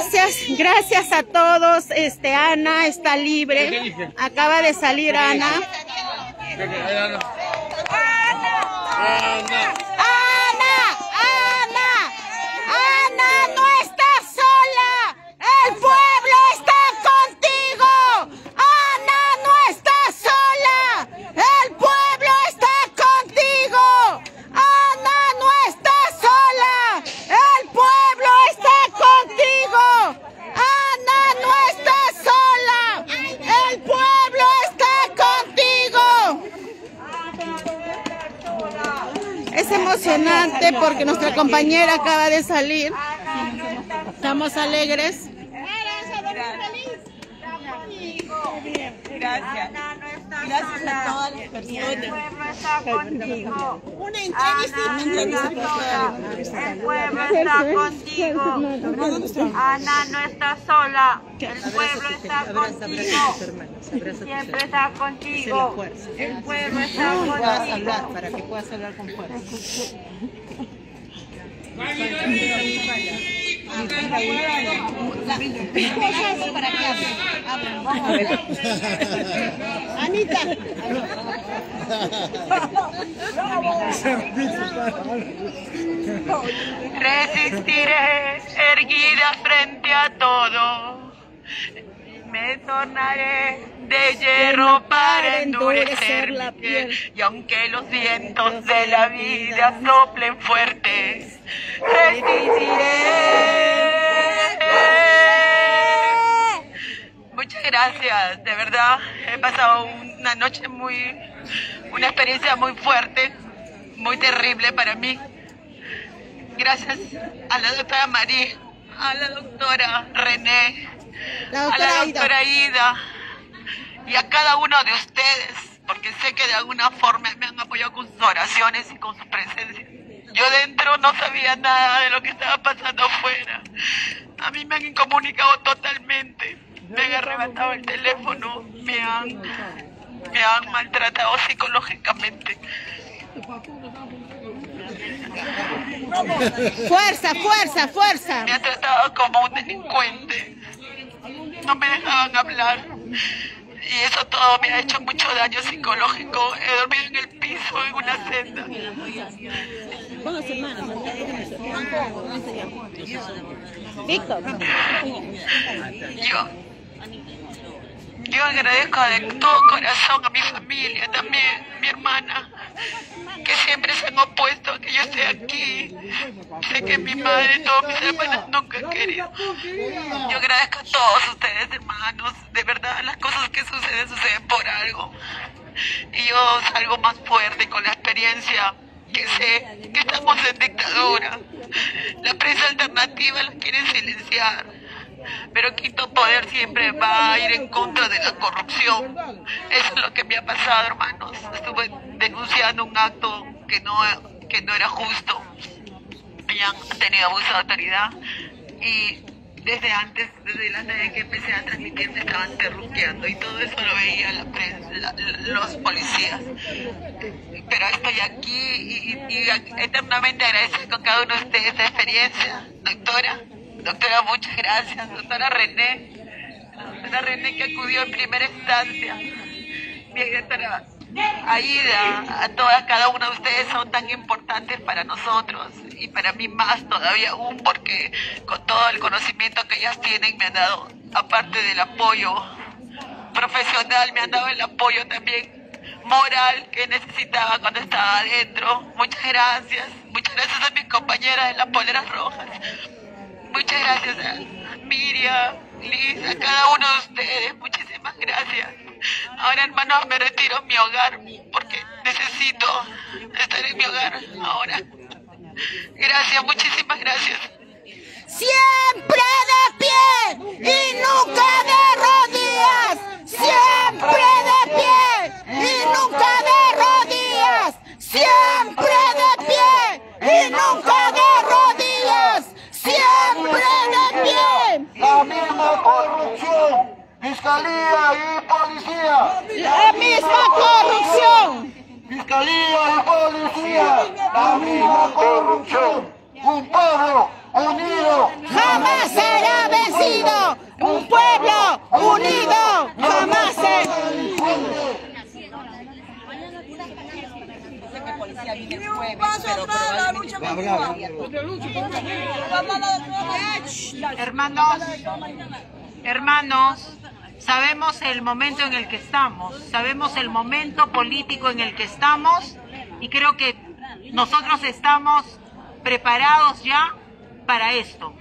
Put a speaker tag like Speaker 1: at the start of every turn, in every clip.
Speaker 1: Gracias a todos. Ana está libre. Acaba de salir Ana. Ana, no estás sola. El pueblo está contigo. Ana, no estás sola. El pueblo está contigo. Ana, no estás sola. El pueblo está contigo. Ana, no estás sola. El pueblo está contigo. Es emocionante porque nuestra compañera acaba de salir. Estamos alegres.
Speaker 2: Gracias. Gracias a todas las personas. Una entrevista.
Speaker 3: El pueblo está contigo. Ana no está sola. El pueblo está contigo. Siempre está contigo. El pueblo está contigo.
Speaker 2: Para que puedas hablar con fuerza.
Speaker 1: Anita.
Speaker 3: Resistiré erguida frente a todo. Me tornaré de hierro para endurecer la piel. Y aunque los vientos de la vida soplen fuertes, resistiré. Muchas gracias, de verdad. He pasado una noche una experiencia muy fuerte, muy terrible para mí. Gracias a la doctora María, a la doctora René, a la doctora Ida y a cada uno de ustedes, porque sé que de alguna forma me han apoyado con sus oraciones y con su presencia. Yo dentro no sabía nada de lo que estaba pasando afuera. A mí me han incomunicado totalmente. Me han arrebatado el teléfono, me han maltratado psicológicamente.
Speaker 1: Fuerza.
Speaker 3: Me han tratado como un delincuente. No me dejaban hablar. Y eso todo me ha hecho mucho daño psicológico. He dormido en el piso, en una senda.
Speaker 1: Víctor.
Speaker 3: Yo agradezco de todo corazón a mi familia, también mi hermana, que siempre se han opuesto a que yo esté aquí. Sé que mi madre y todos mis hermanos nunca han querido. Yo agradezco a todos ustedes, hermanos. De verdad, las cosas que suceden por algo. Y yo salgo más fuerte con la experiencia que sé que estamos en dictadura. La prensa alternativa la quieren silenciar. Pero Quinto Poder siempre va a ir en contra de la corrupción. Eso es lo que me ha pasado, hermanos. Estuve denunciando un acto que no era justo. Han tenido abuso de autoridad. Y desde antes de que empecé a transmitir, me estaban terruqueando. Y todo eso lo veía la prensa, los policías. Pero estoy aquí y eternamente agradezco con cada uno de ustedes esta experiencia. Doctora, muchas gracias. Doctora René que acudió en primera instancia. Mi doctora Aida, cada uno de ustedes son tan importantes para nosotros y para mí más todavía aún, porque con todo el conocimiento que ellas tienen me han dado, aparte del apoyo profesional, me han dado el apoyo también moral que necesitaba cuando estaba adentro. Muchas gracias a mis compañeras de las poleras rojas. Muchas gracias a Miriam, Liz, a cada uno de ustedes. Muchísimas gracias. Ahora, hermanos, me retiro a mi hogar porque necesito estar en mi hogar ahora. Gracias, muchísimas gracias.
Speaker 1: Siempre de pie y nunca de rodillas. Siempre de pie y nunca de rodillas. Siempre de pie y nunca de rodillas. Siempre de pie.
Speaker 4: La misma corrupción, fiscalía y policía.
Speaker 1: La misma corrupción.
Speaker 4: Fiscalía y policía, la misma corrupción. Un pueblo unido
Speaker 1: jamás será vencido. unido jamás se...
Speaker 2: Ni un paso atrás, la lucha continúa.
Speaker 5: Hermanos, sabemos el momento en el que estamos, sabemos el momento político en el que estamos y creo que nosotros estamos preparados ya para esto.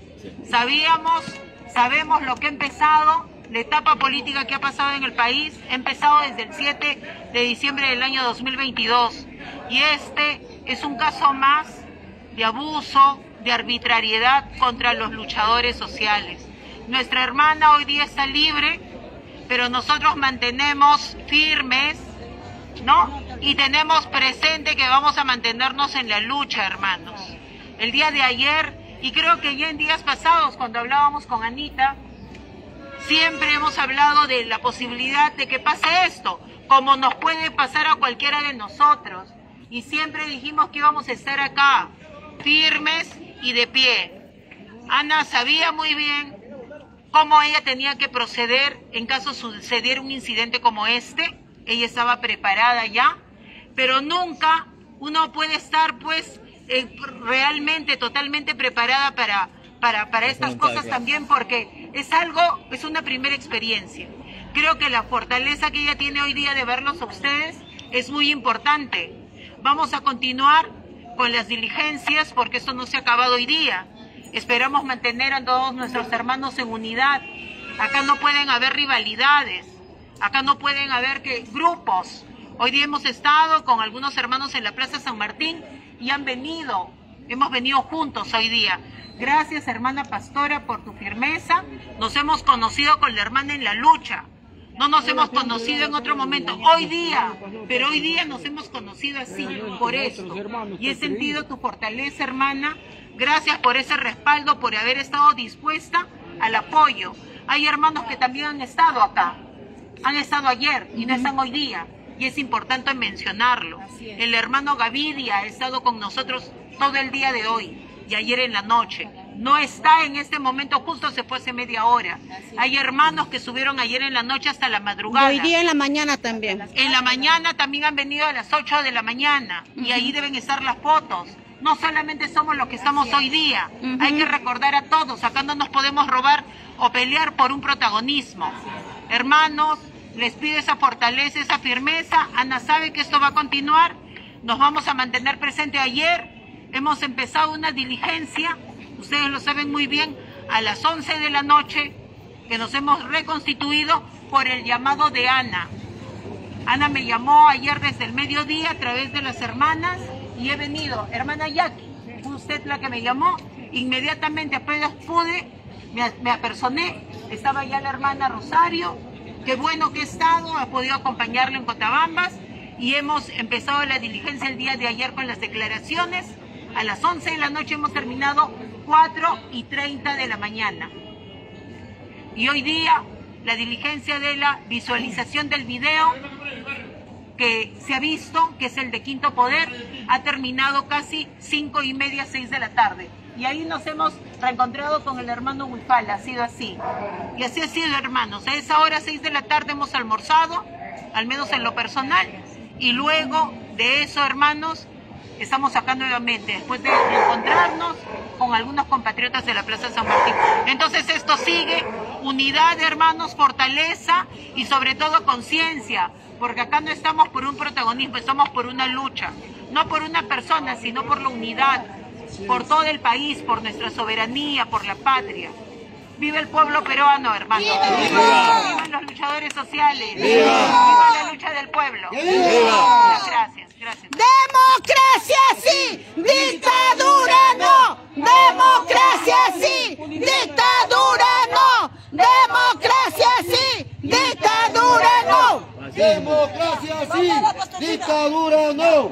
Speaker 5: Sabemos lo que ha empezado, la etapa política que ha pasado en el país, ha empezado desde el 7 de diciembre del año 2022 y este es un caso más de abuso, de arbitrariedad contra los luchadores sociales. Nuestra hermana hoy día está libre, pero nosotros mantenemos firmes, ¿no? Y tenemos presente que vamos a mantenernos en la lucha, hermanos. El día de ayer, y creo que ya en días pasados, cuando hablábamos con Anita, siempre hemos hablado de la posibilidad de que pase esto, como nos puede pasar a cualquiera de nosotros. Y siempre dijimos que íbamos a estar acá, firmes y de pie. Ana sabía muy bien cómo ella tenía que proceder en caso sucediera un incidente como este. Ella estaba preparada ya, pero nunca uno puede estar pues realmente totalmente preparada para estas cosas también, porque es una primera experiencia. Creo que la fortaleza que ella tiene hoy día de verlos a ustedes es muy importante. Vamos a continuar con las diligencias porque esto no se ha acabado hoy día. Esperamos mantener a todos nuestros hermanos en unidad. Acá no pueden haber rivalidades, acá no pueden haber grupos. Hoy día hemos estado con algunos hermanos en la Plaza San Martín y hemos venido juntos hoy día. Gracias, hermana pastora, por tu firmeza. Nos hemos conocido con la hermana en la lucha. No nos hemos conocido en otro momento. Hoy día nos hemos conocido así, por esto. Y he sentido tu fortaleza, hermana. Gracias por ese respaldo, por haber estado dispuesta al apoyo. Hay hermanos que también han estado acá. Han estado ayer y no están hoy día. Y es importante mencionarlo. El hermano Gavidia ha estado con nosotros todo el día de hoy y ayer en la noche. No está en este momento, justo se fue hace media hora. Hay hermanos que subieron ayer en la noche hasta la madrugada.
Speaker 1: Y hoy día en la mañana también.
Speaker 5: En la mañana también han venido a las 8 de la mañana y ahí deben estar las fotos. No solamente somos los que estamos hoy día, hay que recordar a todos, acá no nos podemos robar o pelear por un protagonismo. Hermanos, les pido esa fortaleza, esa firmeza. Ana sabe que esto va a continuar, nos vamos a mantener presente. Ayer hemos empezado una diligencia, ustedes lo saben muy bien, a las 11 de la noche, que nos hemos reconstituido por el llamado de Ana. Ana me llamó ayer desde el mediodía a través de las hermanas y he venido. Hermana Jackie, fue usted la que me llamó. Inmediatamente apenas pude, me apersoné, estaba ya la hermana Rosario. Qué bueno que he estado, he podido acompañarlo en Cotabambas y hemos empezado la diligencia el día de ayer con las declaraciones. A las 11 de la noche hemos terminado 4:30 de la mañana. Y hoy día la diligencia de la visualización del video que se ha visto, que es el de Quinto Poder, ha terminado casi 5:30, 6 de la tarde. Y ahí nos hemos reencontrado con el hermano Huifala, ha sido así. Y así ha sido, hermanos. A esa hora, 6 de la tarde, hemos almorzado, al menos en lo personal. Y luego de eso, hermanos, estamos acá nuevamente, después de encontrarnos con algunos compatriotas de la Plaza San Martín. Entonces esto sigue, unidad, hermanos, fortaleza y sobre todo conciencia, porque acá no estamos por un protagonismo, estamos por una lucha, no por una persona, sino por la unidad, por todo el país, por nuestra soberanía, por la patria. ¡Viva el pueblo peruano, hermanos! ¡Viva los luchadores sociales! ¡Viva la lucha del pueblo! Gracias, gracias.
Speaker 1: ¡Democracia sí! ¡Dictadura no! ¡Democracia sí! ¡Dictadura no! ¡Democracia sí! ¡Dictadura no!
Speaker 4: Democracia sí, dictadura no.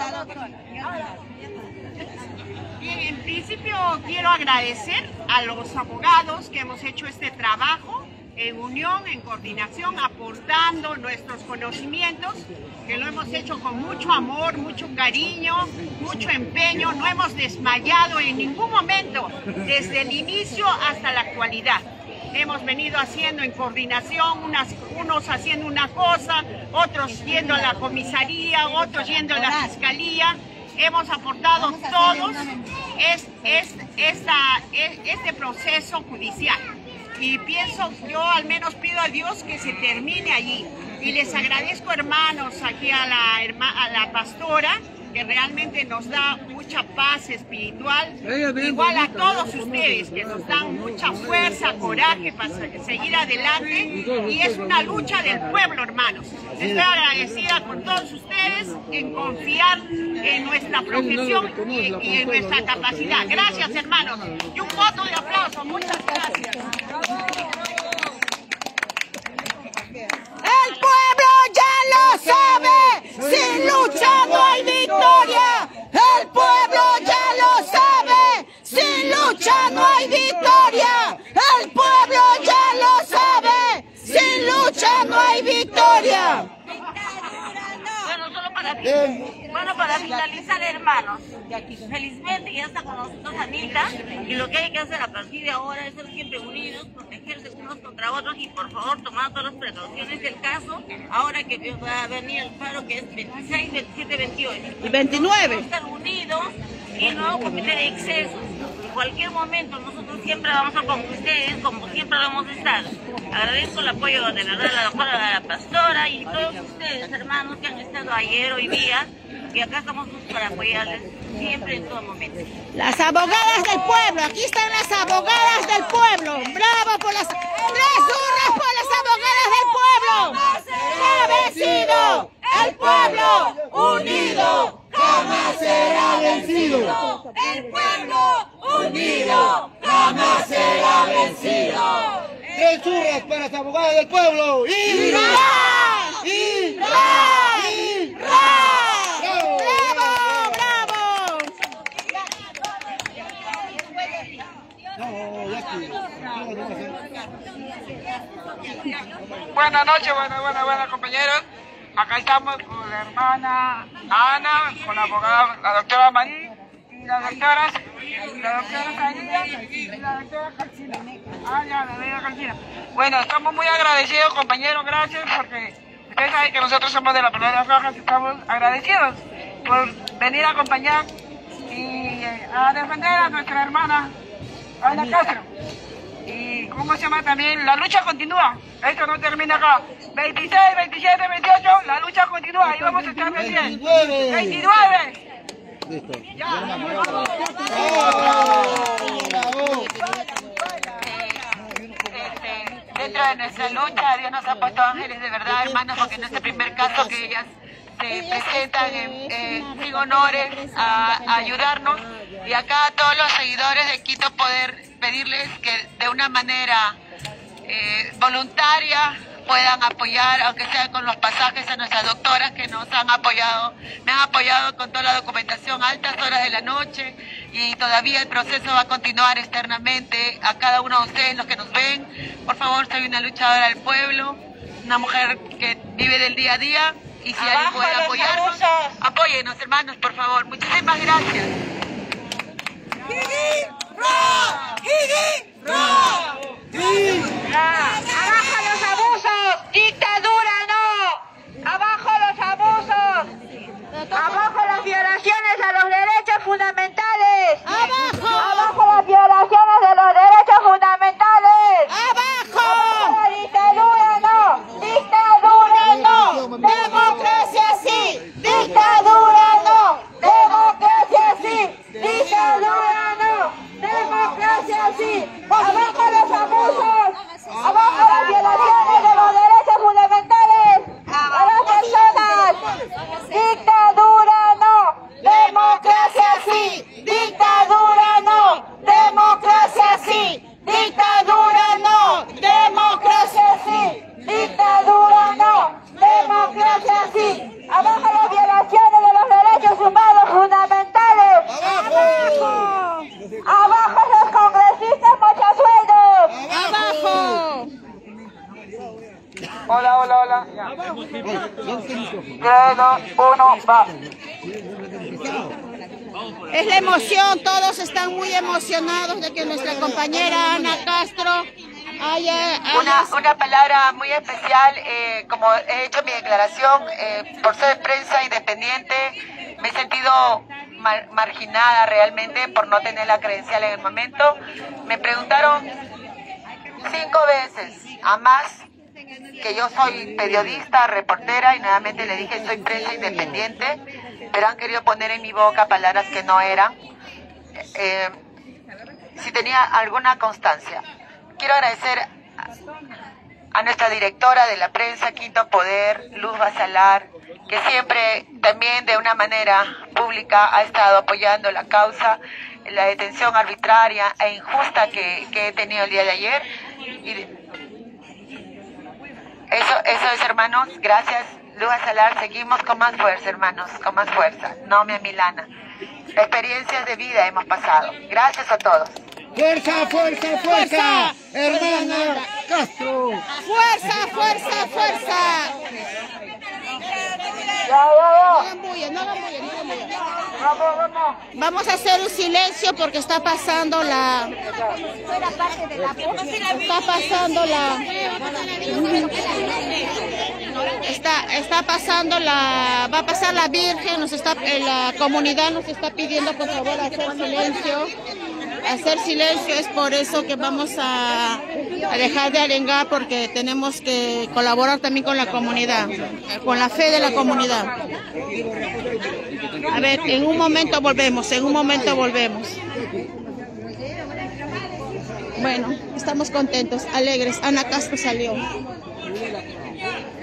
Speaker 2: Bien, en principio quiero agradecer a los abogados que hemos hecho este trabajo en unión, en coordinación, aportando nuestros conocimientos, que lo hemos hecho con mucho amor, mucho cariño, mucho empeño, no hemos desmayado en ningún momento, desde el inicio hasta la actualidad. hemos venido haciendo en coordinación, unos haciendo una cosa, otros yendo a la comisaría, otros yendo a la fiscalía. Hemos aportado todos este proceso judicial. Y pienso, yo al menos pido a Dios que se termine allí. Y les agradezco, hermanos, aquí a la pastora, que realmente nos da mucha paz espiritual, igual a todos ustedes, que nos dan mucha fuerza, coraje para seguir adelante, y es una lucha del pueblo, hermanos. Estoy agradecida con todos ustedes en confiar en nuestra profesión y en nuestra capacidad. Gracias, hermanos, y un voto de aplauso. Muchas gracias.
Speaker 1: El pueblo ya lo sabe, sin lucha no hay victoria. El pueblo ya lo sabe, sin lucha no hay victoria. El pueblo ya lo sabe, sin lucha no hay victoria.
Speaker 6: Bueno, para finalizar, hermanos, felizmente ya está con nosotros Anita, y lo que hay que hacer a partir de ahora es ser siempre unidos, protegerse unos contra otros y por favor tomar todas las precauciones del caso, ahora que va a venir el paro que es 26, 27, 28.
Speaker 1: Y 29.
Speaker 6: Estar unidos y no cometer excesos. En cualquier momento nosotros siempre vamos a estar con ustedes, como siempre lo hemos estado. Agradezco el apoyo de la doctora, la pastora y todos ustedes, hermanos, que han estado ayer, hoy día, y acá estamos para apoyarles siempre, en todo momento.
Speaker 1: Las abogadas del pueblo, aquí están las abogadas del pueblo. Bravo por las... ¡Tres hurras por las abogadas del pueblo! ¡Ha vencido! ¡El pueblo unido jamás será vencido! ¡El pueblo unido jamás será vencido!
Speaker 4: ¡Tres hurras para las abogadas del pueblo! ¡Y
Speaker 1: ¡Ra! ¡Y ra! ¡Y ra! ¡Bravo! ¡Bravo!
Speaker 3: Buenas noches, buenas compañeros. Acá estamos con la hermana Ana, con la abogada, la doctora María, y la doctora Sarita y la doctora Calcina. La doctora Calcina. Bueno, estamos muy agradecidos, compañeros, gracias, porque ustedes saben que nosotros somos de la Pelota Roja y estamos agradecidos por venir a acompañar y a defender a nuestra hermana Ana Castro. Y cómo se llama también, la lucha continúa, esto no termina acá. 26, 27, 28, la lucha continúa, y vamos a estar bien. 29.
Speaker 4: Listo.
Speaker 3: Dentro de nuestra lucha, Dios nos ha puesto ángeles de verdad, hermanos, porque en este primer caso que ellas se presentan en honores a ayudarnos, y acá a todos los seguidores de Quito poder pedirles que de una manera voluntaria puedan apoyar, aunque sea con los pasajes, a nuestras doctoras que nos han apoyado, me han apoyado con toda la documentación a altas horas de la noche, y todavía el proceso va a continuar externamente. A cada uno de ustedes, los que nos ven, por favor, soy una luchadora del pueblo, una mujer que vive del día a día, y si alguien puede apoyarnos, apóyenos, hermanos, por favor. Muchísimas gracias.
Speaker 6: ¡Abajo los abusos! ¡Dictadura no! ¡Abajo los abusos! ¡Abajo las violaciones a los derechos fundamentales!
Speaker 1: ¡Abajo!
Speaker 6: ¡Abajo las violaciones de los derechos fundamentales!
Speaker 1: ¡Abajo!
Speaker 6: ¡La dictadura no! ¡Dictadura no!
Speaker 1: ¡Democracia sí!
Speaker 6: ¡Dictadura no! ¡Democracia sí! ¡Dictadura no! ¡Democracia sí! ¡Abajo los abusos! ¡Abajo las violaciones de los derechos fundamentales a las personas! ¡Dictadura no! ¡Democracia sí! ¡Dictadura no! ¡Democracia sí! ¡Dictadura no! ¡Democracia sí! ¡Dictadura no! ¡Democracia sí! ¡Abajo las violaciones de los derechos humanos fundamentales! ¡Abajo! ¡Abajo los congresistas mochasueldos!
Speaker 1: ¡Abajo!
Speaker 3: Hola. Ya. 3, 2, 1, va.
Speaker 1: Es la emoción, todos están muy emocionados de que nuestra compañera Ana Castro
Speaker 7: Una palabra muy especial, como he hecho mi declaración, por ser prensa independiente, me he sentido marginada realmente por no tener la credencial en el momento. Me preguntaron 5 veces a más que yo soy periodista, reportera, y nuevamente le dije soy prensa independiente, pero han querido poner en mi boca palabras que no eran. Si tenía alguna constancia. Quiero agradecer a nuestra directora de la prensa, Quinto Poder, Luz Basalar, que siempre también de una manera pública ha estado apoyando la causa, la detención arbitraria e injusta que he tenido el día de ayer. Y eso es, hermanos, gracias Luz Basalar, seguimos con más fuerza, hermanos, con más fuerza, no me Milana. Experiencias de vida hemos pasado. Gracias a todos.
Speaker 4: ¡Fuerza, fuerza, fuerza! ¡Hermana Castro!
Speaker 1: ¡Fuerza, fuerza, fuerza! Vamos a hacer un silencio porque está pasando la... Va a pasar la Virgen, la comunidad nos está pidiendo por favor hacer silencio. Hacer silencio, es por eso que vamos a dejar de arengar, porque tenemos que colaborar también con la comunidad, con la fe de la comunidad. A ver, en un momento volvemos. Bueno, estamos contentos, alegres. Ana Castro salió.